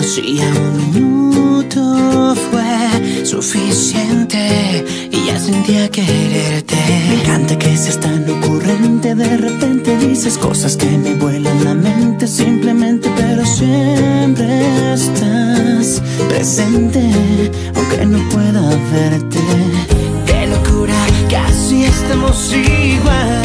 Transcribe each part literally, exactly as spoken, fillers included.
Si a un minuto fue suficiente y ya sentía quererte. Me encanta que seas tan ocurrente. De repente dices cosas que me vuelan la mente simplemente, pero siempre estás presente, aunque no pueda verte. Qué locura, casi estamos igual.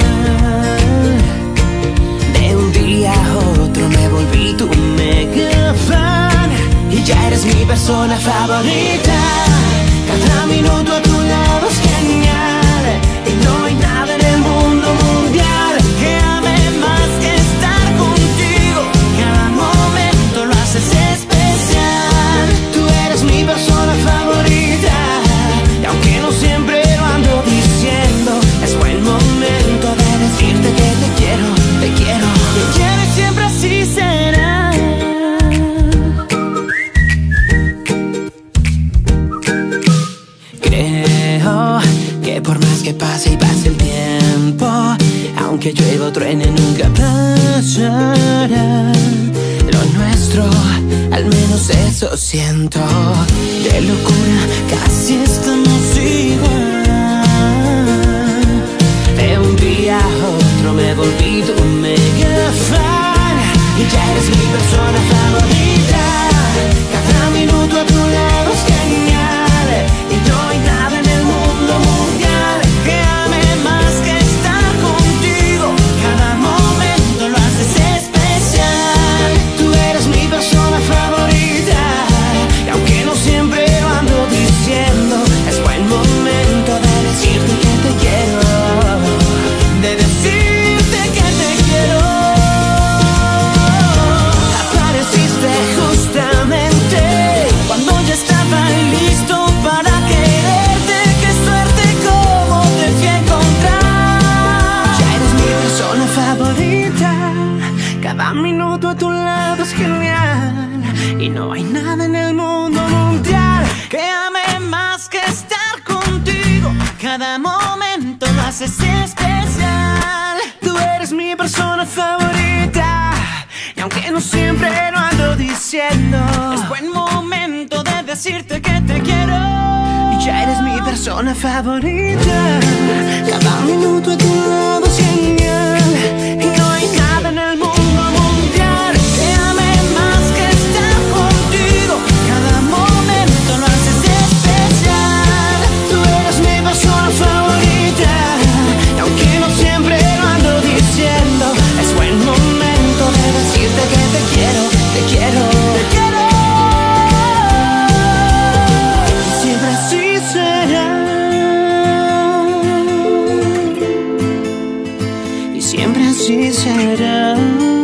De un día a otro me volví tu mega fan y ya eres mi persona favorita. Cada minuto a tu lado es genial y no hay nada en el mundo mundial que ame más que estar contigo. Cada momento lo haces especial. Tú eres mi persona favorita y aunque no siempre lo ando diciendo, es buen momento de decirte que te quiero, te quiero, te quiero y siempre así será. Creo que por más que pase y pase el tiempo, aunque llueva o truene nunca pasará. Lo nuestro, al menos eso siento. De locura, casi estamos igual. De un día a otro me volví tu mega fan y ya eres mi persona favorita. Cada minuto a tu lado es genial y no hay nada en el mundo mundial que ame más que estar contigo. Cada momento lo haces especial. Tú eres mi persona favorita y aunque no siempre lo ando diciendo, es buen momento de decirte que te quiero, de decirte que te quiero. Apareciste justamente cuando ya estaba listo para quererte. Qué suerte como te fui a encontrar. Ya eres mi persona favorita. Cada minuto a tu lado es genial y no hay nada en el mundo mundial que ame más que estar contigo. Cada momento lo haces especial. Tú eres mi persona favorita y aunque no siempre lo ando diciendo, es buen momento de decirte que te quiero. Y ya eres mi persona favorita. Cada minuto a tu lado es genial y no hay nada en el mundo mundial que ame más que estar contigo. Cada momento lo haces especial. Tú eres mi persona favorita y aunque no siempre lo ando diciendo, es buen momento de decirte que te quiero, te quiero, te quiero. Y siempre así será. Y siempre así será.